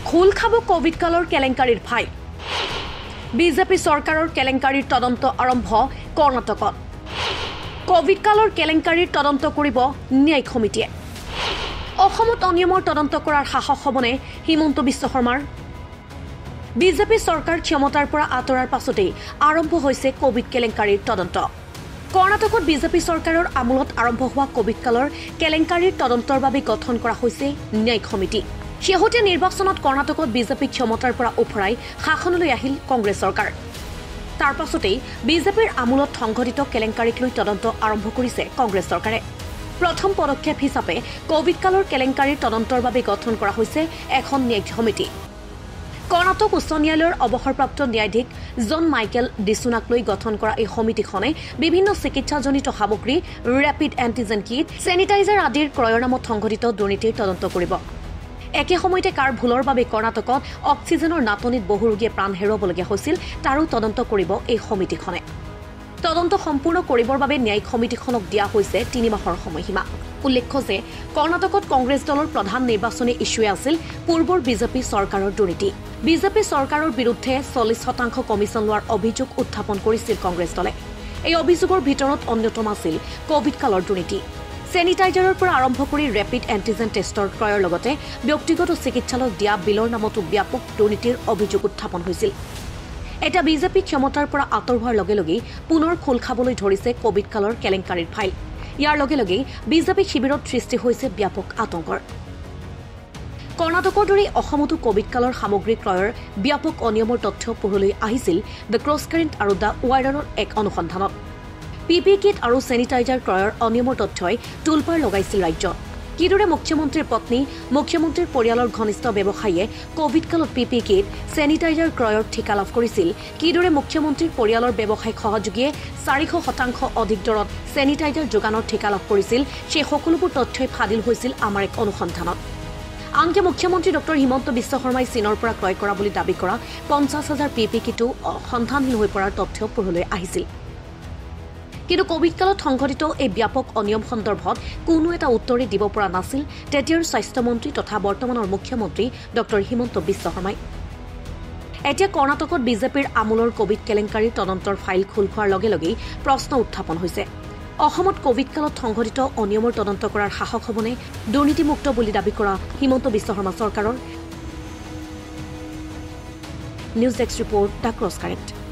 খোল খাব কোভিড কালৰ কেলেংকাৰীৰ ফাইল বিজেপি চৰকাৰৰ কেলেংকাৰীৰ তদন্ত আৰম্ভ কৰ্ণাটকত কোভিড কালৰ কেলেংকাৰীৰ তদন্ত কৰিব ন্যায়িক সমিতিয়ে অসমত অনিয়মৰ তদন্ত কৰাৰ সাহস হ'বনে হিমন্ত বিশ্ব শৰ্মাৰ বিজেপি চৰকাৰ ক্ষমতাৰ পৰা আঁতৰাৰ পাছতেই আৰম্ভ হৈছে কোভিড কেলেংকাৰীৰ তদন্ত কৰ্ণাটকত বিজেপি চৰকাৰৰ আমোলত আৰম্ভ হোৱা কোভিড কালৰ কেলেংকাৰীৰ তদন্তৰ বাবে গঠন কৰা হৈছে ন্যায়িক সমিতি শেহতীয়া নিৰ্বাচনত কৰ্ণাটকত বিজেপি ক্ষমতাৰ পৰা উফৰাই শাসনলৈ আহিল কংগ্ৰেছ চৰকাৰ তাৰ পাছতেই বিজেপিৰ আমোলত সংঘটিত কেলেংকাৰীক লৈ তদন্ত আৰম্ভ কৰিছে কংগ্ৰেছ চৰকাৰে প্ৰথম পদক্ষেপ হিচাপে কোভিড কালৰ কেলেংকাৰীৰ তদন্তৰ বাবে গঠন কৰা হৈছে এখন ন্যায়িক সমিতি কৰ্ণাটক উচ্চ ন্যায়ালয়ৰ অৱসৰপ্ৰাপ্ত ন্যায়াধীশ জন মাইকেল ডিচুনাক লৈ গঠন কৰা এই সমিতিখনে বিভিন্ন চিকিৎসাজনিত সামগ্ৰী ৰেপিড এণ্টিজেন কিট চেনিটাইজাৰ আদিৰ ক্ৰয়ৰ নামত সংঘটিত দুৰ্নীতিৰ তদন্ত কৰিব একে সময়তে কাৰ ভুলৰ বাবে কৰ্ণাটকত অক্সিজেনৰ নাটনিত বহু ৰোগীয়ে প্ৰাণ হেৰুৱাবলগীয়া হৈছিল তাৰো তদন্ত কৰিব এই সমিতিখনে তদন্ত সম্পূৰ্ণ কৰিবৰ বাবে ন্যায়িক সমিতিখনক দিয়া হৈছে 3 মাহৰ সময়সীমা উল্লেখ্য যে কৰ্ণাটকত কংগ্ৰেছ দলৰ প্ৰধান নিৰ্বাচনী ইস্যুৱে আছিল পূৰ্বৰ বিজেপি চৰকাৰৰ দুৰ্নীতি বিজেপি চৰকাৰৰ বিৰুদ্ধে 40% কমিছন লোৱাৰ অভিযোগ উত্থাপন কৰিছিল কংগ্ৰেছ দলে এই অভিযোগৰ ভিতৰত অন্যতম আছিল কোভিড কালৰ দুৰ্নীতি চেনিটাইজাৰৰ পৰা আৰম্ভ কৰি ৰেপিড এণ্টিজেন টেষ্টৰ ক্ৰয়ৰ লগতে ব্যক্তিগত চিকিৎসালয়ক দিয়া বিলৰ নামতো ব্যাপক দুৰ্নীতিৰ অভিযোগ উত্থাপন হৈছিল এটা বিজেপি ক্ষমতাৰ পৰা আঁতৰ হোৱাৰ লগে লগে পুনৰ খোল খাবলৈ ধৰিছে কোভিড কালৰ কেলেংকাৰীৰ ফাইল ইয়াৰ লগে লগে বিজেপি শিবিৰত সৃষ্টি হৈছে ব্যাপক আতংকৰ কৰ্ণাটকৰ দৰে অসমতো কোভিড কালৰ সামগ্ৰী ক্ৰয়ৰ ব্যাপক অনিয়মৰ তথ্য পোহৰলৈ আহিছিল দ্য ক্ৰছকাৰেণ্ট আৰু দ্য ৱাইডাৰৰ এক অনুসন্ধানত পিপি কিট আৰু চেনিটাইজাৰ ক্ৰয়ৰ অনিয়মৰ তথ্যই টুলপাৰ লগাইছিল ৰাজ্যত কিদৰে মুখ্যমন্ত্ৰীৰ পত্নী মুখ্যমন্ত্ৰীৰ পৰিয়ালৰ ঘনিষ্ঠ ব্যৱসায়ীয়ে কোভিড কালত পিপি কিট চেনিটাইজাৰ ক্ৰয়ৰ ঠিকা লাভ কৰিছিল কিদৰে মুখ্যমন্ত্ৰীৰ পৰিয়ালৰ ব্যৱসায়িক সহযোগীয়ে 400% অধিক দৰত চেনিটাইজাৰ যোগানৰ ঠিকা লাভ কৰিছিল সেই সকলোবোৰ তথ্যই ফাদিল হৈছিল আমাৰ এক অনুসন্ধানত আনকি মুখ্যমন্ত্ৰী ডক্টৰ হিমন্ত বিশ্ব শৰ্মাই চীনৰ পৰা ক্ৰয় কৰা বুলি দাবী কৰা 50,000 পিপি কিটো সন্ধানহীন হৈ পৰাৰ তথ্য পোহৰলৈ আহিছিল কিন্তু কোভিড কালত সংঘটিত এই ব্যাপক অনিয়ম সন্দৰ্ভত কোনো এটা উত্তৰে দিব পৰা নাছিল তেতিয়াৰ স্বাস্থ্যমন্ত্ৰী তথা বৰ্তমানৰ মুখ্যমন্ত্ৰী ডক্টৰ হিমন্ত বিশ্ব শৰ্মাই এতিয়া কৰ্ণাটকত বিজেপিৰ আমোলৰ কোভিড কেলেংকাৰীৰ তদন্তৰ ফাইল খোল খোৱাৰ লগে লগেই প্ৰশ্ন উত্থাপন হৈছে অসমত কোভিড কালত সংঘটিত অনিয়মৰ তদন্ত কৰাৰ সাহস হ'বনে দুৰ্নীতিমুক্ত বুলি দাবী কৰা হিমন্ত বিশ্ব শৰ্মা চৰকাৰৰ news desk report the cross current